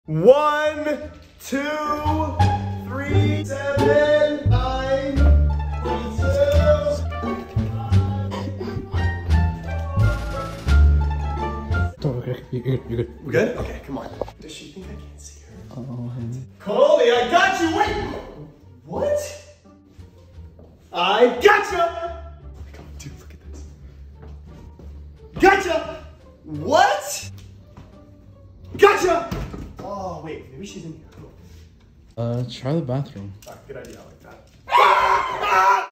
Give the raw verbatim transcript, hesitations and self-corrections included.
One, two, three, seven, nine, twenty-two. Oh, okay, you're good, you're good. We good? Okay, come on. Does she think I can't see her? Um, Coley, I got you! Wait! What? I gotcha! Come on, dude, look at this. Gotcha! What? Gotcha! Oh, wait, maybe she's in here. uh, try the bathroom. Alright, good idea, I like that.